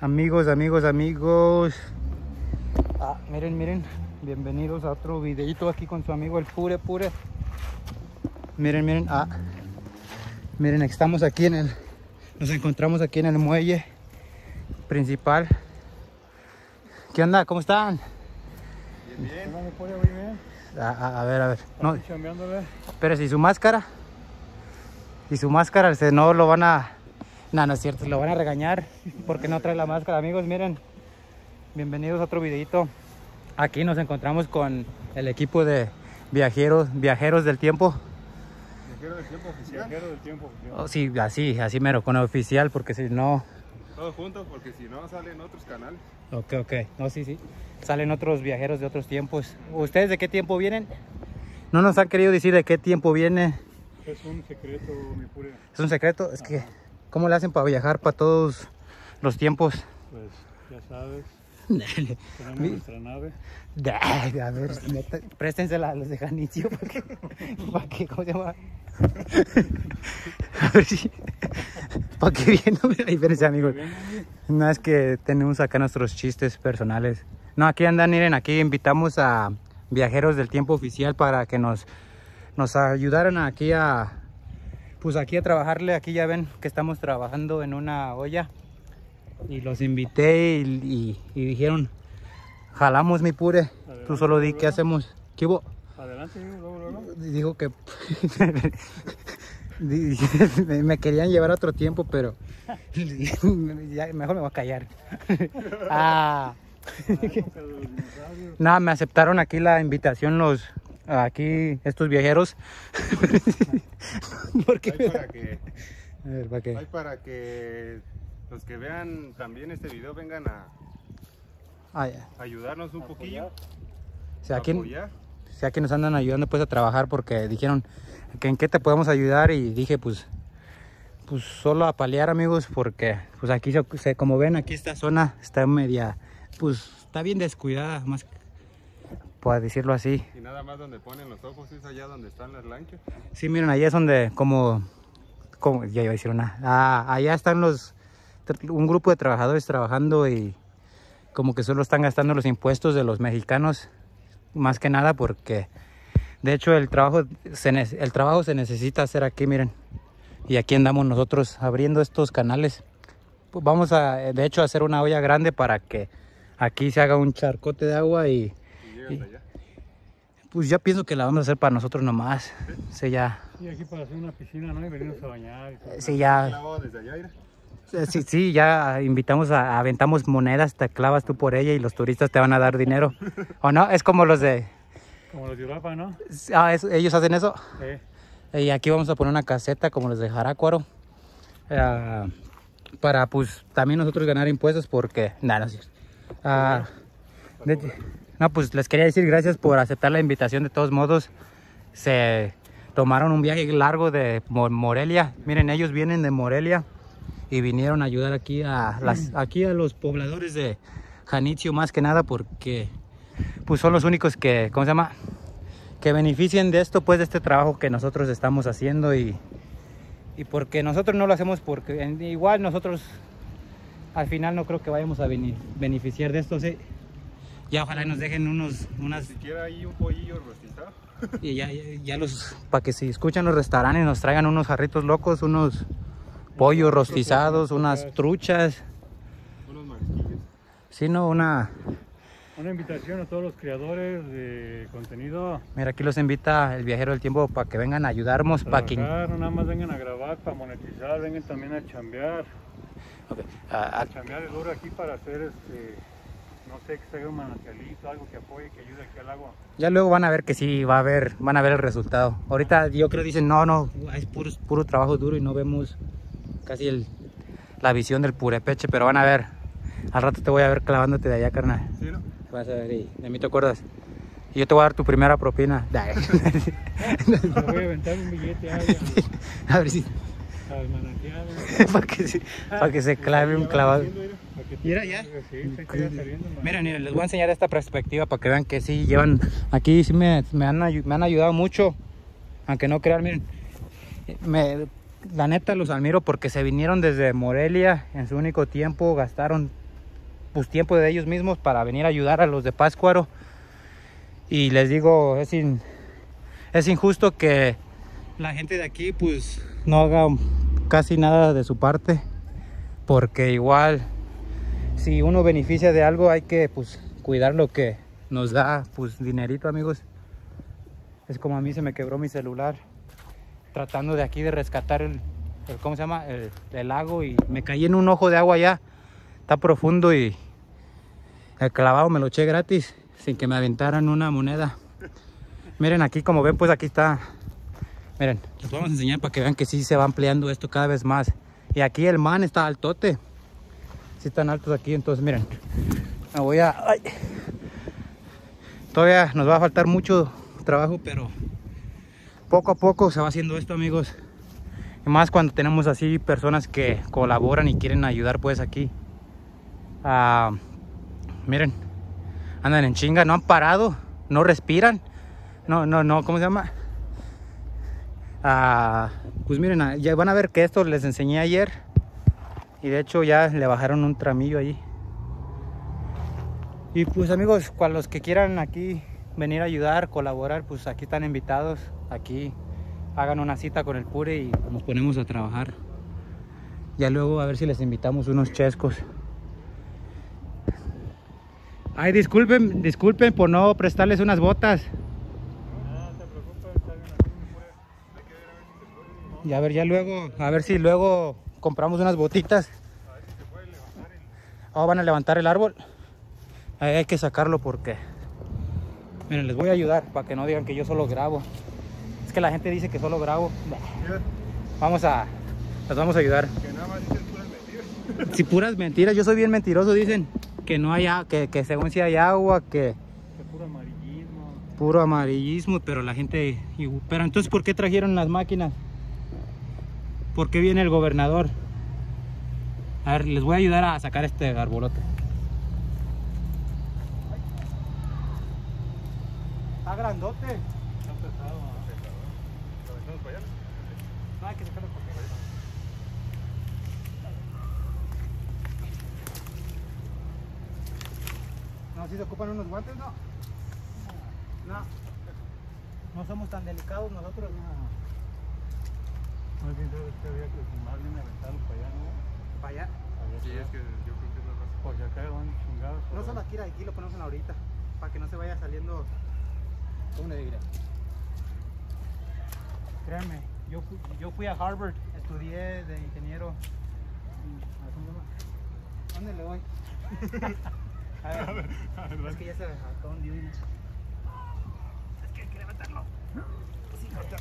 Amigos. Miren. Bienvenidos a otro videito aquí con su amigo el Pure. Miren. Miren, estamos aquí nos encontramos aquí en el muelle principal. ¿Qué onda? ¿Cómo están? Bien. A ver. No, Chambeándole. pero si su máscara. No lo van a... No es cierto, lo van a regañar porque no trae la máscara. Amigos, miren, bienvenidos a otro videito. Aquí nos encontramos con el equipo de viajeros del tiempo. Viajero del tiempo oficial. Viajero del tiempo oficial. Oh, sí, así mero, con el oficial, porque si no... Todos juntos porque si no salen otros canales. Ok. No, sí. Salen otros viajeros de otros tiempos. ¿Ustedes de qué tiempo vienen? No nos han querido decir de qué tiempo viene. Es un secreto, mi Pure. ¿Es un secreto? Es que... ¿Cómo le hacen para viajar para todos los tiempos? Pues ya sabes. Tenemos nuestra nave. A ver, neta, préstensela a los de Janitzio para que, ¿cómo se llama? A ver si, para que viene, espérense amigos. No, es que tenemos acá nuestros chistes personales. No, aquí andan, miren, aquí invitamos a viajeros del tiempo oficial para que nos ayudaran aquí a trabajarle. Aquí ya ven que estamos trabajando en una olla. Y los invité y dijeron, jalamos mi Pure. Adelante, tú solo di qué hacemos. ¿Qué hubo? Adelante, luego. Dijo que me querían llevar a otro tiempo, pero ya, mejor me voy a callar. Nada, me aceptaron aquí la invitación estos viajeros. Porque para que los que vean también este video vengan a ayudarnos un poquillo. Aquí nos andan ayudando pues a trabajar porque dijeron que en qué te podemos ayudar y dije pues solo a paliar amigos porque pues aquí como ven aquí esta zona está media está bien descuidada más por decirlo así. Y nada más donde ponen los ojos es allá donde están las lanchas. Sí, miren, allá es donde como ya iba a decir allá están un grupo de trabajadores trabajando y como que solo están gastando los impuestos de los mexicanos, más que nada porque de hecho el trabajo se necesita hacer aquí, miren. Y aquí andamos nosotros abriendo estos canales. Pues vamos de hecho a hacer una olla grande para que aquí se haga un charcote de agua y pues ya pienso que la vamos a hacer para nosotros nomás. Sí, ya. Y aquí para hacer una piscina, ¿no? Y venirnos a bañar. Y todo. Sí, ya. Sí, ya aventamos monedas, te clavas tú por ella y los turistas te van a dar dinero. ¿O no? Es como los de... Como los de Europa, ¿no? ¿Ellos hacen eso? Sí. Y aquí vamos a poner una caseta como los de Jarácuaro. Para pues también nosotros ganar impuestos porque... No, pues les quería decir gracias por aceptar la invitación de todos modos. Se tomaron un viaje largo de Morelia. Miren, ellos vienen de Morelia y vinieron a ayudar aquí a los pobladores de Janitzio más que nada porque pues son los únicos que, ¿cómo se llama? Que beneficien de esto, pues de este trabajo que nosotros estamos haciendo y porque nosotros no lo hacemos porque igual nosotros al final no creo que vayamos a beneficiar de esto, sí. Ya ojalá nos dejen unas... Ni siquiera hay un pollillo rostizado. Y ya para que si escuchan los restaurantes nos traigan unos jarritos locos, unos pollos rostizados, unas truchas. Unos marisquillos. Sí, no, una invitación a todos los creadores de contenido. Mira, aquí los invita el viajero del tiempo para que vengan a ayudarnos. No nada más vengan a grabar, para monetizar, vengan también a chambear. Okay. A chambear es duro aquí para hacer no sé, que se haga un manantialito, algo que apoye, que ayude aquí al agua. Ya luego van a ver que sí van a ver el resultado. Ahorita yo creo que dicen, no, es puro trabajo duro y no vemos casi la visión del purepeche, pero van a ver. Al rato te voy a ver clavándote de allá, carnal. Sí, ¿no? Vas a ver, y de mí te acuerdas. Y yo te voy a dar tu primera propina. Te voy a aventar un billete a ver si... al manantial. para que se clave un clavado. Mira ya. Miren, les voy a enseñar esta perspectiva para que vean que sí llevan. Aquí sí me han ayudado mucho. Aunque no crean, miren. La neta los admiro porque se vinieron desde Morelia en su único tiempo. Gastaron pues tiempo de ellos mismos para venir a ayudar a los de Pátzcuaro. Y les digo, es injusto que la gente de aquí pues no haga casi nada de su parte, porque igual si uno beneficia de algo hay que pues cuidar lo que nos da pues dinerito, amigos. Es como a mí se me quebró mi celular tratando de aquí de rescatar el ¿cómo se llama? El lago, y me caí en un ojo de agua allá, está profundo, y el clavado me lo eché gratis sin que me aventaran una moneda. Miren aquí, como ven, pues aquí está. Miren, les vamos a enseñar para que vean que sí se va ampliando esto cada vez más. Y aquí el man está altote, sí están altos aquí. Entonces miren, me voy a... ¡Ay! Todavía nos va a faltar mucho trabajo, pero poco a poco se va haciendo esto, amigos. Y más cuando tenemos así personas que colaboran y quieren ayudar pues aquí. Miren, andan en chinga, no han parado, no respiran. No, ¿cómo se llama? Pues miren, ya van a ver que esto les enseñé ayer. Y de hecho ya le bajaron un tramillo ahí. Y pues amigos, para los que quieran aquí venir a ayudar, colaborar, pues aquí están invitados. Aquí hagan una cita con el Pure y nos ponemos a trabajar. Ya luego a ver si les invitamos unos chescos. Ay, disculpen por no prestarles unas botas. No te preocupes, está bien aquí, Pure. Hay que ver a ver si se puede, ¿no? Y a ver, ya luego, a ver si luego compramos unas botitas. A ver si se puede levantar el... Oh, van a levantar el árbol. Ahí hay que sacarlo porque... Miren, les voy a ayudar para que no digan que yo solo grabo. Es que la gente dice que solo grabo. Mira, Les vamos a ayudar. que nada más dices puras mentiras. Si puras mentiras, yo soy bien mentiroso, dicen. Que no hay, que según si hay agua, que Que puro amarillismo. puro amarillismo, pero la gente... Pero entonces, ¿por qué trajeron las máquinas? ¿Por qué viene el gobernador? A ver, les voy a ayudar a sacar este arbolote. Está grandote. Está pesado, pesado. ¿Lo dejamos para allá? No, hay que sacarlo por aquí. No, si se ocupan unos guantes, no. No somos tan delicados nosotros, no. Más bien sabes que había que más bien aventarlo para allá, ¿no? Para allá. Sí, es que yo creo que es la raza. Porque acá van chingados. No solo aquí lo ponemos en la horita, para que no se vaya saliendo. ¿Cómo le diré? Créanme, yo fui a Harvard, estudié de ingeniero. ¿Dónde le voy? A ver, es que ya se acabó un divino. Es que hay que levantarlo. Sí, ahorita.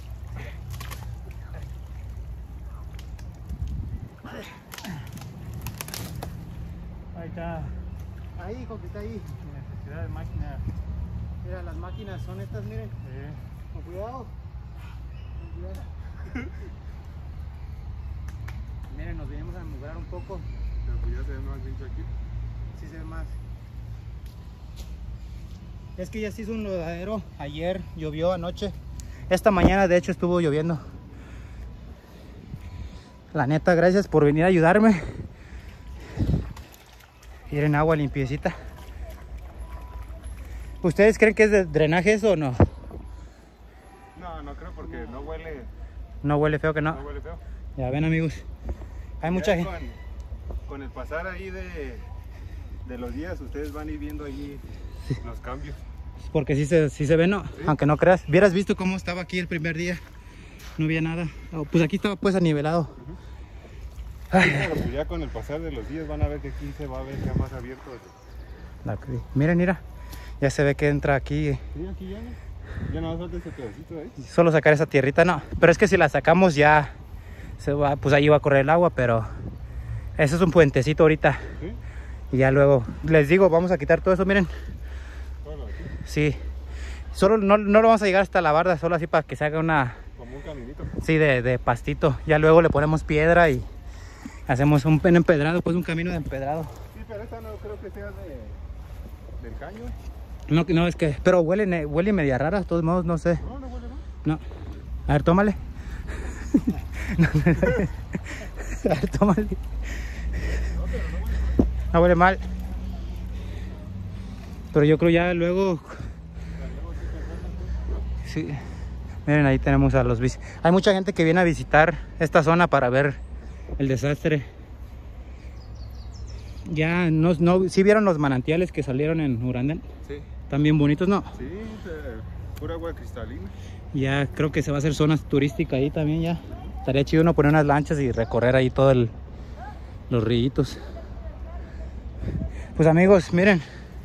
Ahí está. Ahí, hijo, que está ahí. Necesidad de máquina. Mira, las máquinas son estas, miren. Con cuidado. Con cuidado. Miren, nos vinimos a mugrar un poco. Pero pues ya se ve más limpio aquí. Sí se ve más. Es que ya se hizo un lodadero. Ayer llovió, anoche. Esta mañana de hecho estuvo lloviendo. La neta, gracias por venir a ayudarme. Miren, agua limpiecita. ¿Ustedes creen que es de drenaje eso o no? No, no creo porque no huele. No huele feo que no. No huele feo. Ya ven, amigos. Hay mucha Ya gente. con el pasar ahí de los días, ustedes van a ir viendo ahí los cambios. Porque sí se ve, ¿no? Sí. Aunque no creas. Hubieras visto cómo estaba aquí el primer día. No había nada. Oh, pues aquí estaba pues anivelado. Sí, pero pues ya con el pasar de los días van a ver que aquí se va a ver ya más abierto. Miren, mira. Ya se ve que entra aquí. Sí, aquí ya no. Ya no falta ese pedacito de ahí. Solo sacar esa tierrita, no. Pero es que si la sacamos ya se va, pues ahí va a correr el agua, pero eso es un puentecito ahorita. ¿Sí? Y ya luego, les digo, vamos a quitar todo eso, miren. Bueno, aquí. Sí. Solo no lo vamos a llegar hasta la barda, solo así para que se haga una... Como un caminito. Sí, de pastito. Ya luego le ponemos piedra y hacemos un empedrado, pues un camino de empedrado. Sí, pero esta no creo que sea del caño. No, es que... Pero huele media rara, de todos modos, no sé. No, no huele mal. No. A ver, tómale. A ver, tómale. No huele mal. Pero yo creo ya luego... Sí. Miren, ahí tenemos a los bici. Hay mucha gente que viene a visitar esta zona para ver el desastre. Ya ¿sí vieron los manantiales que salieron en Urandén? Sí. Están bien bonitos, ¿no? Sí, pura agua cristalina. Ya creo que se va a hacer zonas turísticas ahí también ya. Estaría chido uno poner unas lanchas y recorrer ahí todo los ríos. Pues amigos, miren.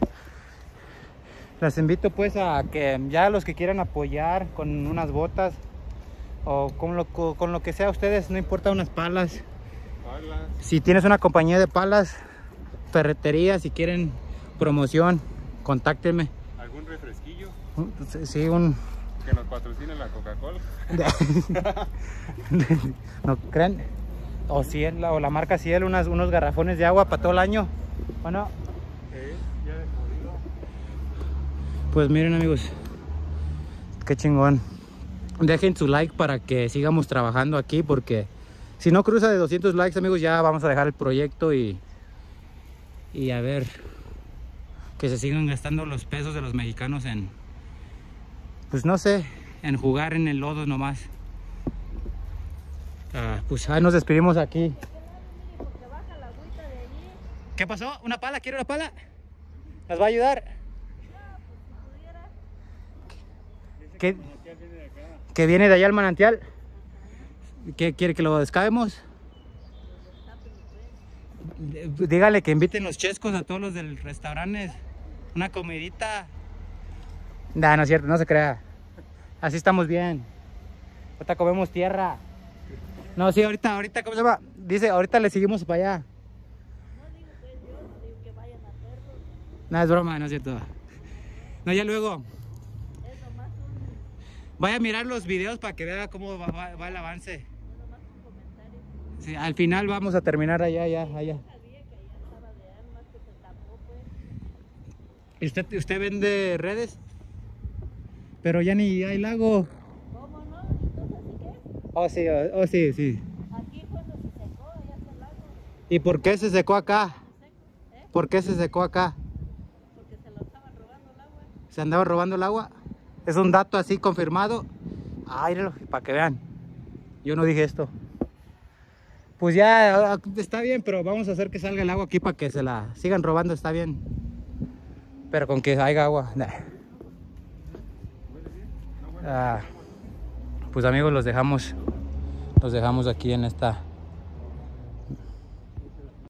Les invito pues a que ya los que quieran apoyar con unas botas o con lo que sea ustedes, no importa, unas palas. Si tienes una compañía de palas, ferretería, si quieren promoción, contáctenme. ¿Algún refresquillo? Sí, Que nos patrocine la Coca-Cola. ¿No creen? O Ciel, o la marca Ciel, unos garrafones de agua para todo el año. Bueno. Ya de jodido. Pues miren amigos, qué chingón. Dejen su like para que sigamos trabajando aquí, porque si no cruza de 200 likes amigos, ya vamos a dejar el proyecto y a ver, que se sigan gastando los pesos de los mexicanos en, pues no sé, en jugar en el lodo nomás. Pues ahí nos despedimos aquí. ¿Qué pasó? ¿Una pala? ¿Quiere una pala? ¿Nos va a ayudar? Que viene de allá el manantial. ¿Qué quiere, que lo descabemos? Dígale que inviten los chescos a todos los del restaurante. Una comidita. Nah, no es cierto, no se crea. Así estamos bien. Ahorita comemos tierra. No, sí, ahorita, ¿cómo se llama? Dice, ahorita le seguimos para allá. No digo que yo, digo que vayan a hacerlo. No, es broma, no es cierto. No, ya luego. Es nomás un, Vaya a mirar los videos para que vea cómo va el avance. nomás un comentario. Sí, al final vamos a terminar allá. Sabía que allá estaba de armas, que se tapó, pues. ¿Usted vende redes? Pero ya ni hay lago. ¿Cómo no? Entonces, ¿así qué? Oh, sí. Aquí cuando se secó, allá está el lago. ¿Y por qué se secó acá? Seco, ¿Por qué se secó acá? porque se lo estaban robando el agua. ¿Se andaba robando el agua? ¿Es un dato así confirmado? Ay, para que vean. Yo no dije esto. Pues ya está bien, pero vamos a hacer que salga el agua aquí para que se la sigan robando, está bien. Pero con que haya agua. Nah. Pues amigos, los dejamos aquí en esta